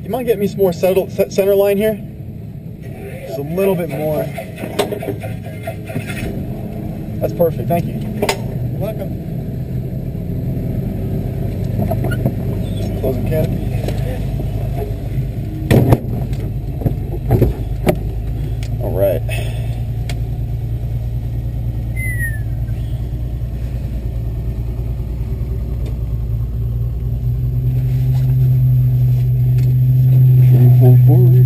You mind getting me some more center line here? Just a little bit more. That's perfect, thank you. You're welcome. Closing canopy. All right. Pull forward.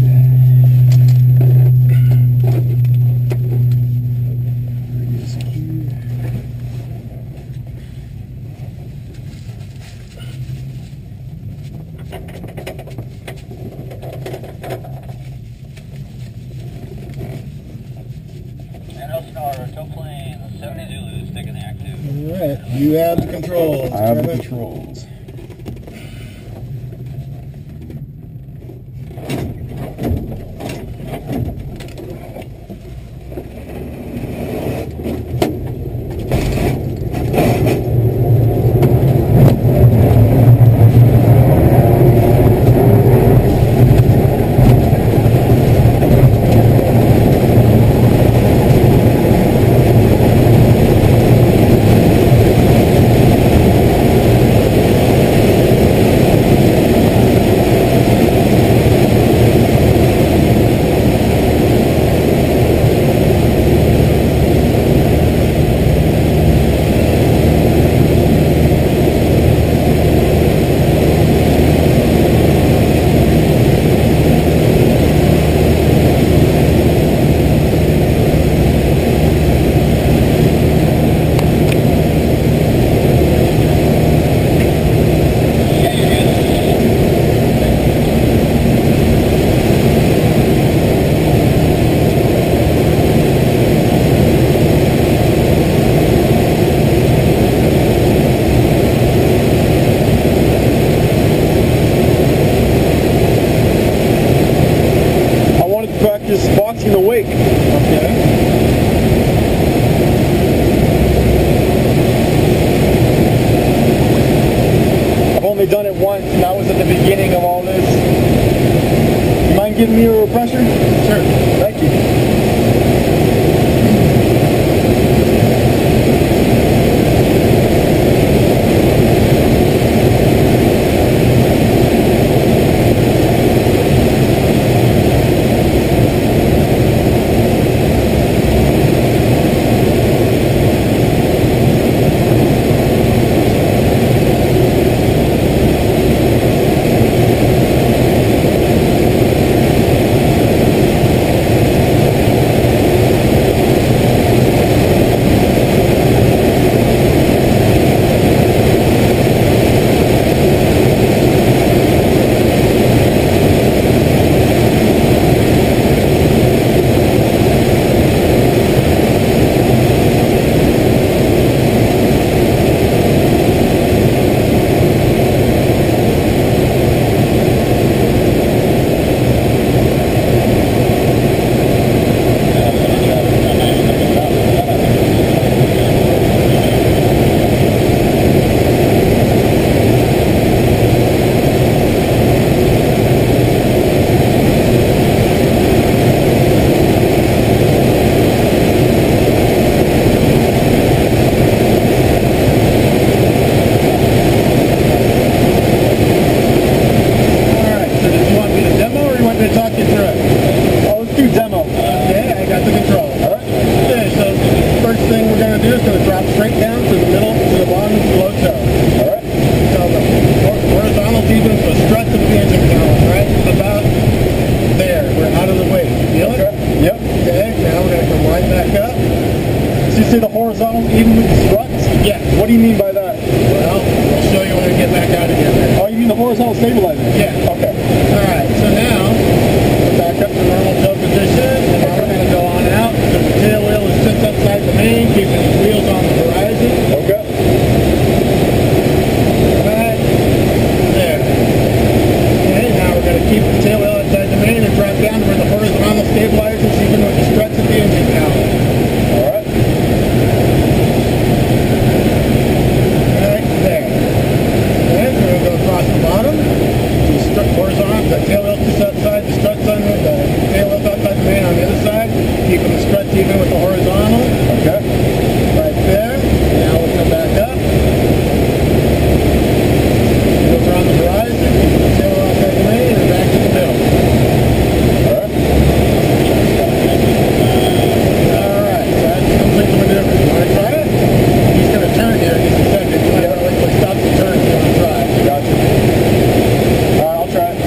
Alright, you have the controls. I have the controls. Boxing the wake. Okay. I've only done it once, and that was at the beginning of all this. You mind giving me a refresher? Sure. Thank you. Say the horizontal even with the struts? Yeah. What do you mean by that? Well, I'll show you when we get back out again. Oh, you mean the horizontal stabilizer? Yeah. Okay. Alright, so now, back up to normal tow position, and now we're going to go on out. The tail wheel is sits upside the main, keeping the wheels on the horizon. Okay. Right there. Okay, now we're going to keep the tail wheel outside the main and drop down to where the horizontal stabilizer is, even with the struts of the engine now. Horizontal The tail wheel's just outside, the struts on the tail wheel's outside the main on the other side, keeping the struts even with the horizontal. Okay. Right there. Now we'll come back up. Wheels are on the horizon, keep the tail wheel outside the main, and back to the middle. Alright, so that's complete the maneuver. You want to try it? He's going to turn here in just a second. You might want to stop the turn if you want to try. Gotcha. Alright, I'll try it.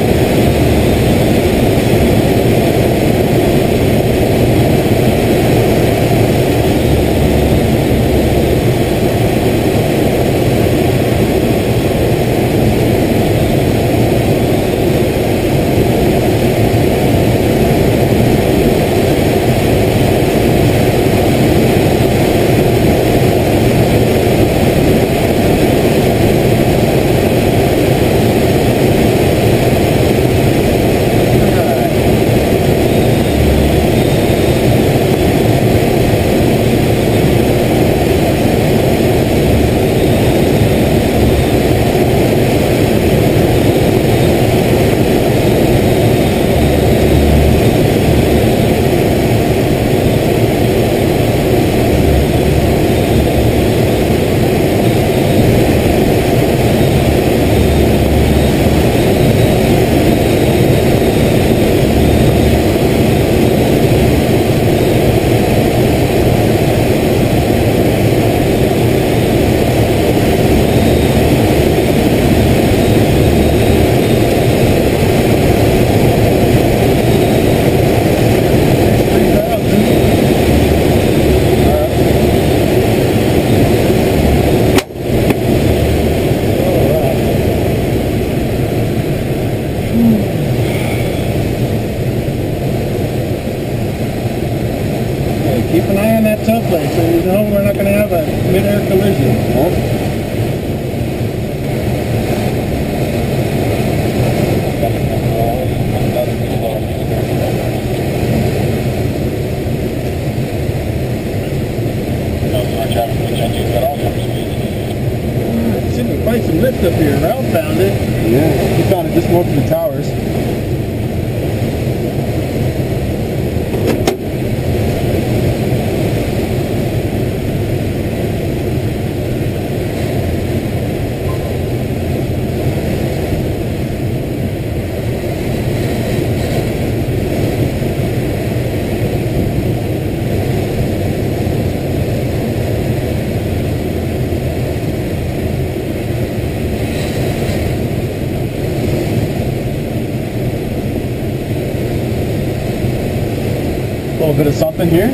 Keep an eye on that toe plate so you know we're not going to have a mid-air collision. Should be quite some lift up here. Ralph found it. Yeah, he found it just north of the towers. A little bit of something here.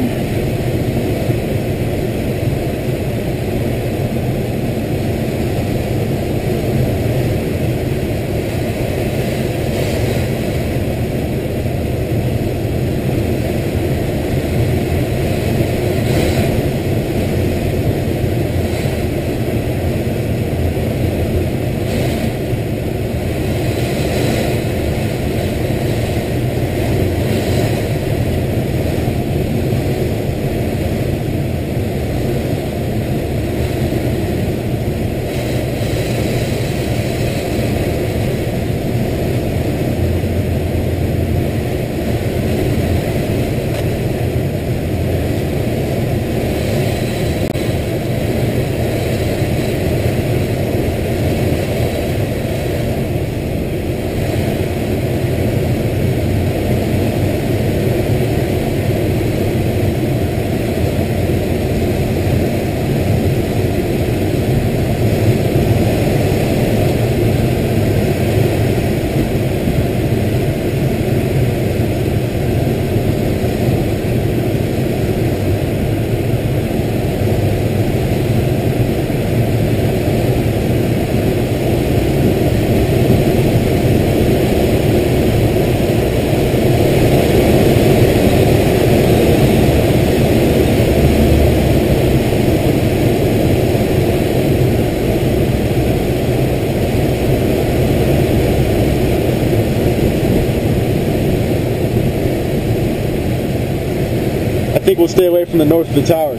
I think we'll stay away from the north of the towers.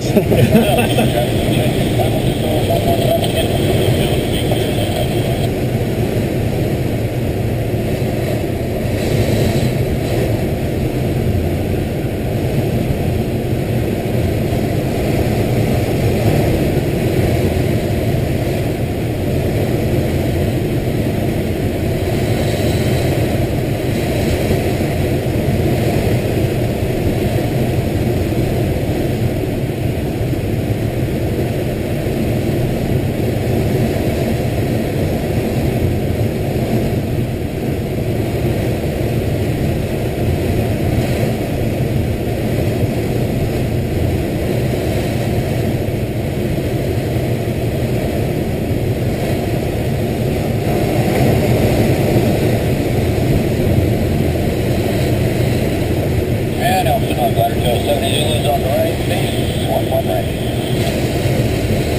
70 Zulu's on the right, base 119.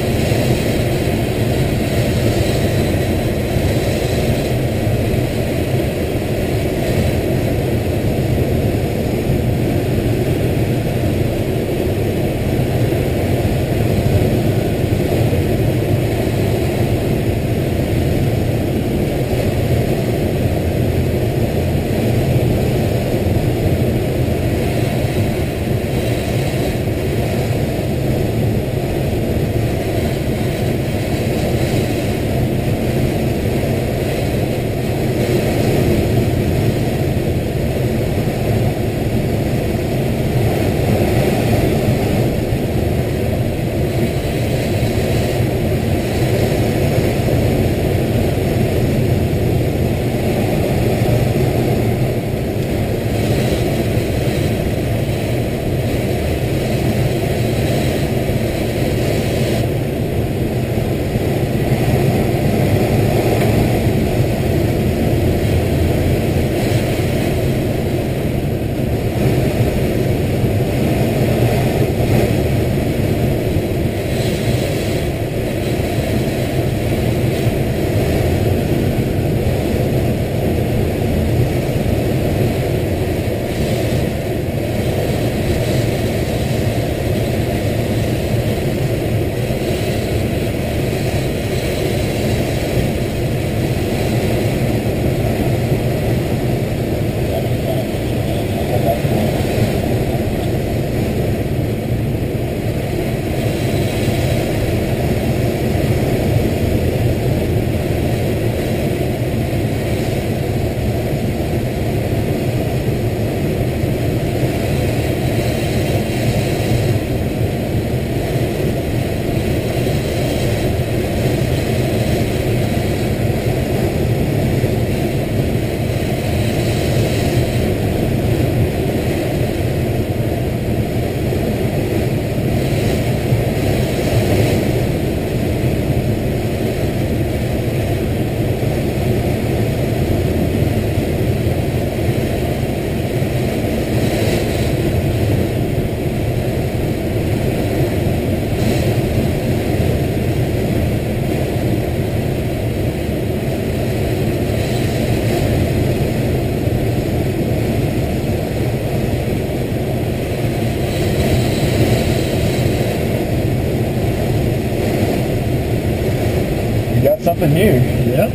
Something here. Yep.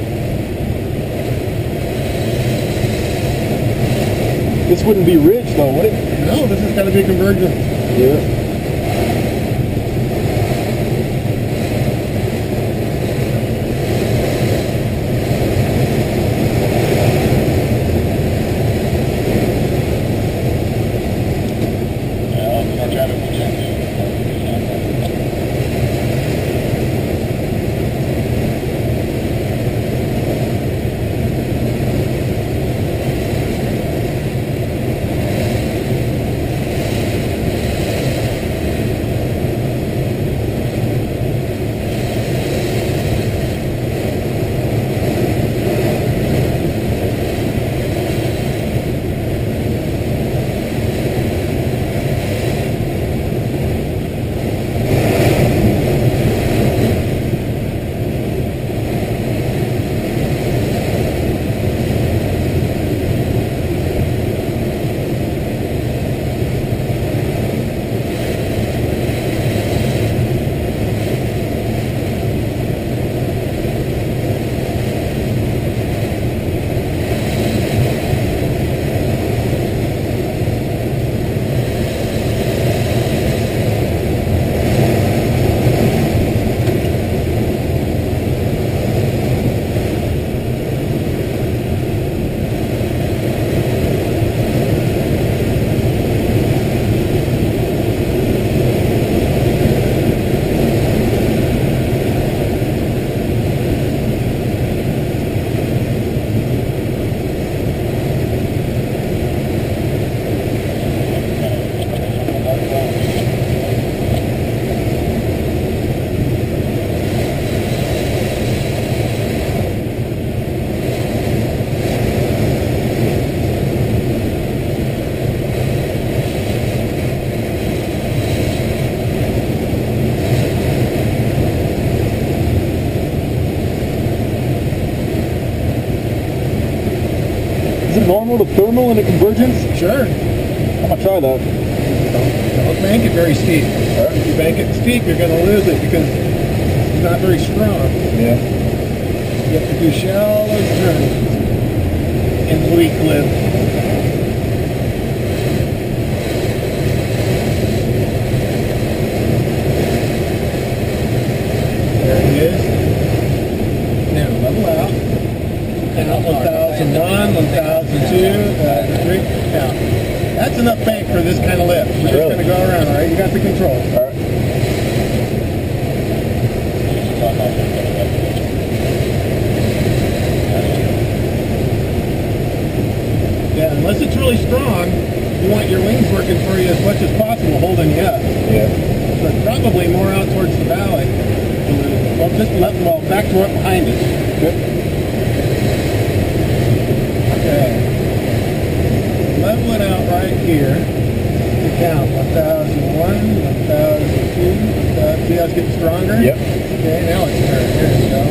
This wouldn't be ridge though, would it? No, this has got to be convergent. Yeah. Is it normal to thermal in a convergence? Sure. I'm gonna try that. Don't bank it very steep. If you bank it steep, you're going to lose it because it's not very strong. Yeah. You have to do shallow turns in Lee Cliff. There it is. Now level out. Now 1001, 1002, 1003. Now, that's enough bank for this kind of lift. We're just Really? going to go around, all right? You got the control. All right. Yeah, unless it's really strong, you want your wings working for you as much as possible, holding you up. Yeah. But probably more out towards the valley. Well, just back to what behind us. Okay. Level it out right here. To count 1001, 1002. See how it's getting stronger? Yep. Okay, now it's turned. Here we go.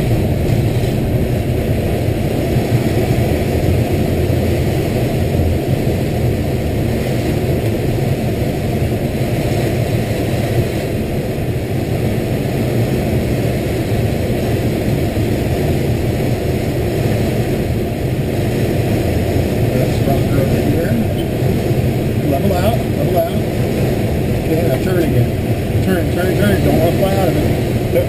Level out. Okay, now turn again. Turn. Don't want to fly out of it. Yep.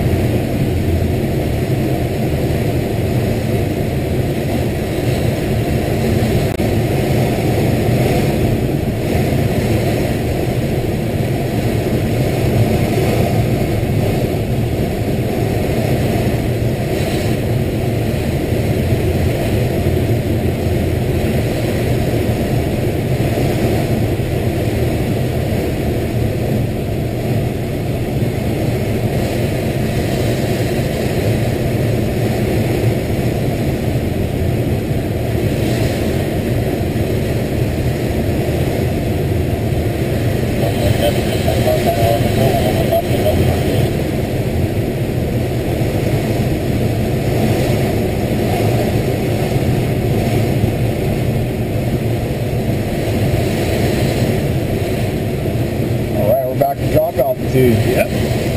All right, we're back to drop altitude. Yep.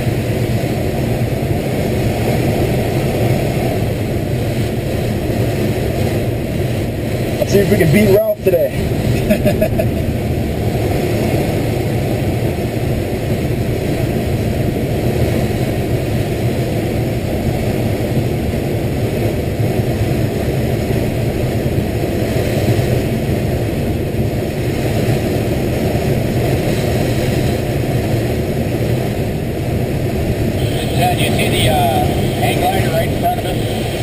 Let's see if we can beat Ralph today. Ted, you see the hang glider right in front of us?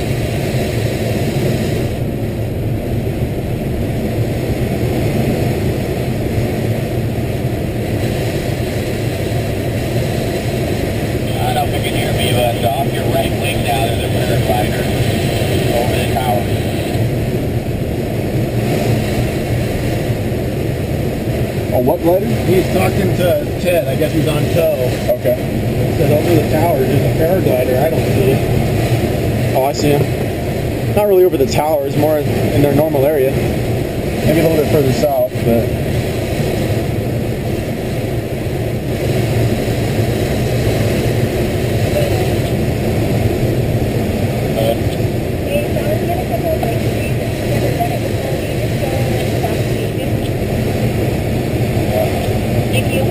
I don't know if you can hear me, but off your right wing now there's a paraglider over the tower. Oh, what glider? He's talking to Ted. I guess he's on tow. Okay. He said over the tower there's a paraglider. I don't see it. Oh, I see him. Not really over the towers, more in their normal area. Maybe a little bit further south, but Thank you.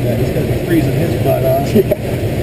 Yeah, he's going to be freezing his butt off.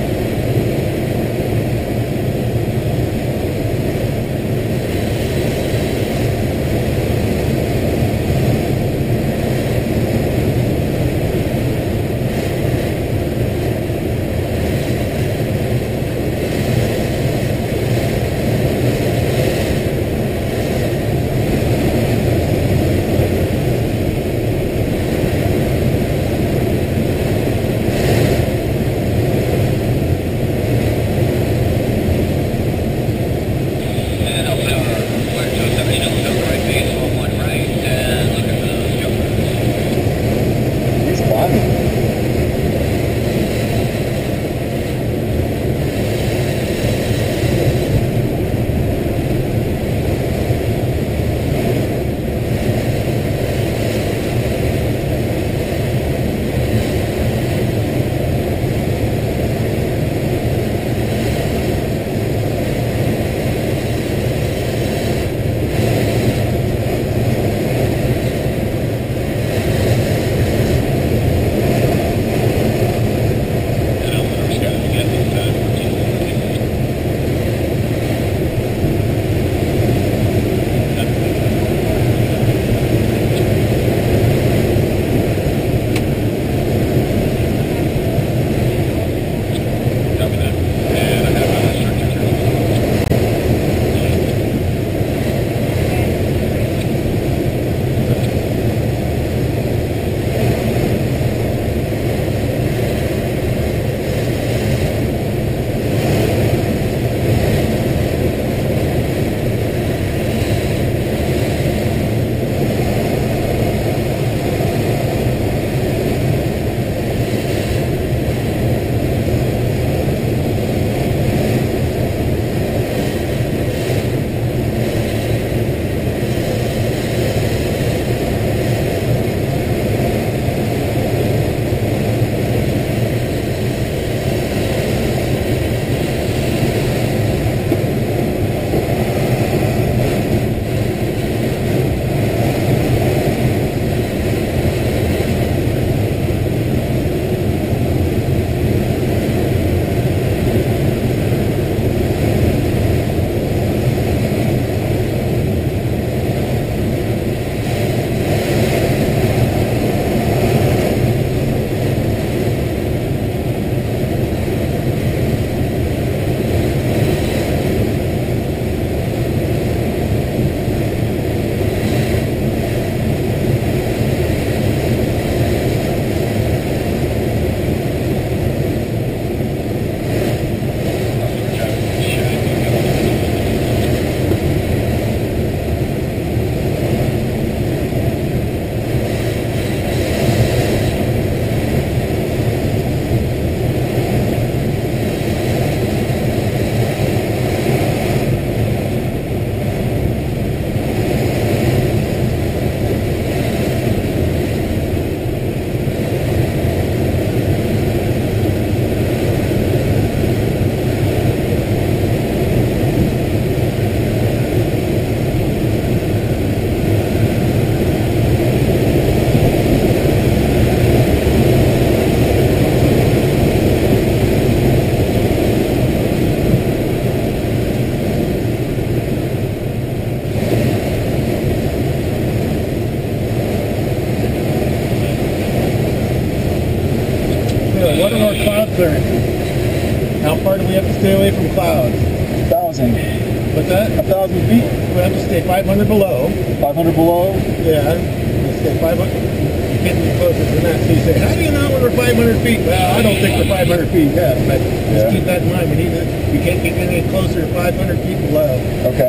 What are our cloud clearances? How far do we have to stay away from clouds? 1,000. What's that? 1,000 feet. We have to stay 500 below. 500 below. Yeah, we stay 500. You can't be closer than that. So you say, how do you know when we're 500 feet? Well, I don't think we're 500 feet yet, but just keep that in mind. We can't get any closer to 500 feet below. Okay.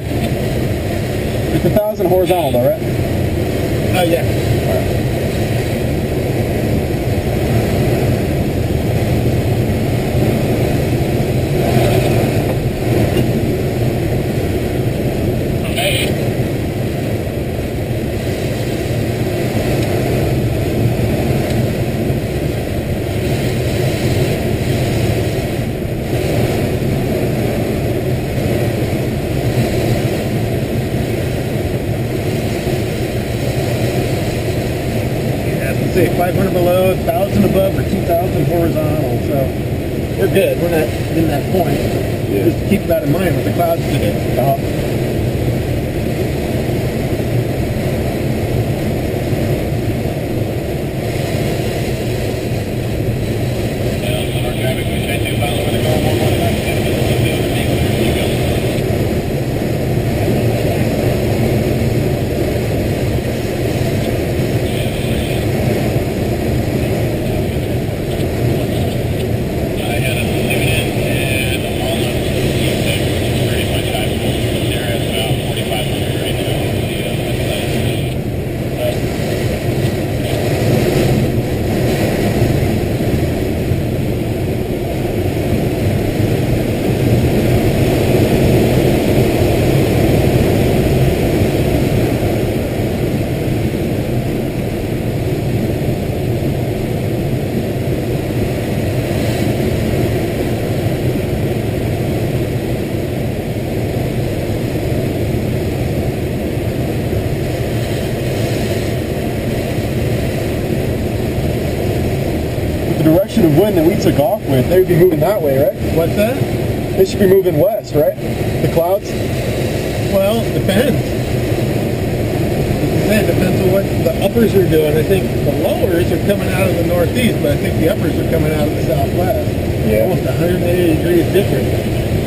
It's 1,000 horizontal though, right? Oh, yeah. All right. 500 below, 1,000 above, or 2,000 horizontal. So we're good. We're not in that point. Yeah. Just keep that in mind with the clouds today. Direction of wind that we took off with, they would be moving that way, right? What's that? They should be moving west, right? The clouds? Well, depends. It depends on what the uppers are doing. I think the lowers are coming out of the northeast, but I think the uppers are coming out of the southwest. Yeah. Almost 180 degrees different.